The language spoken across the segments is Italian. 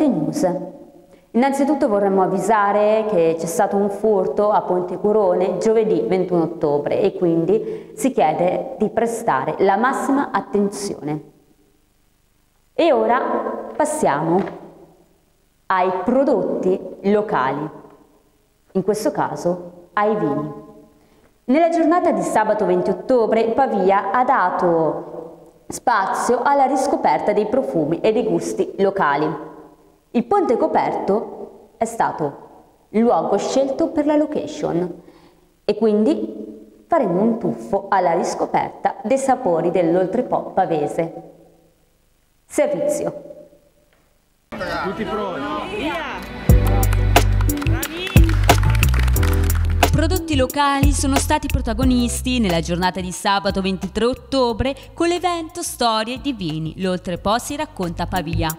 nostre news. Innanzitutto vorremmo avvisare che c'è stato un furto a Ponte Coperto giovedì 21 ottobre e quindi si chiede di prestare la massima attenzione. E ora passiamo ai prodotti locali, in questo caso ai vini. Nella giornata di sabato 20 ottobre Pavia ha dato spazio alla riscoperta dei profumi e dei gusti locali. Il Ponte Coperto è stato il luogo scelto per la location e quindi faremo un tuffo alla riscoperta dei sapori dell'Oltrepò pavese. Servizio. Tutti pronti? Prodotti locali sono stati protagonisti nella giornata di sabato 23 ottobre con l'evento Storie di Vino, l'Oltrepò si racconta a Pavia.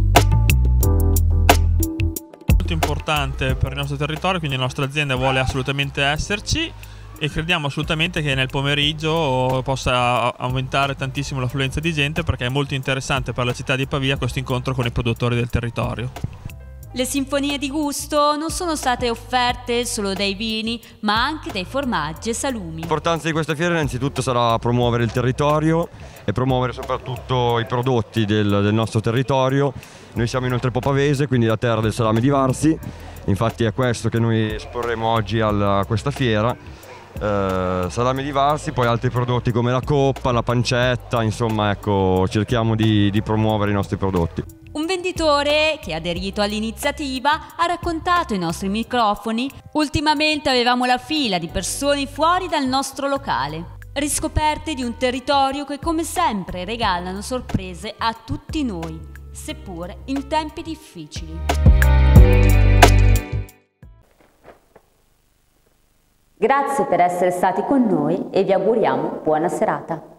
Molto importante per il nostro territorio, quindi la nostra azienda vuole assolutamente esserci e crediamo assolutamente che nel pomeriggio possa aumentare tantissimo l'affluenza di gente, perché è molto interessante per la città di Pavia questo incontro con i produttori del territorio. Le sinfonie di gusto non sono state offerte solo dai vini, ma anche dai formaggi e salumi. L'importanza di questa fiera innanzitutto sarà promuovere il territorio e promuovere soprattutto i prodotti del nostro territorio. Noi siamo in Oltrepò pavese, quindi la terra del salame di Varzi, infatti è questo che noi esporremo oggi a questa fiera. Salame di Varzi, poi altri prodotti come la coppa, la pancetta, insomma ecco, cerchiamo di promuovere i nostri prodotti. Un venditore che ha aderito all'iniziativa ha raccontato ai nostri microfoni: ultimamente avevamo la fila di persone fuori dal nostro locale, riscoperte di un territorio che come sempre regalano sorprese a tutti noi, seppure in tempi difficili. Grazie per essere stati con noi e vi auguriamo buona serata.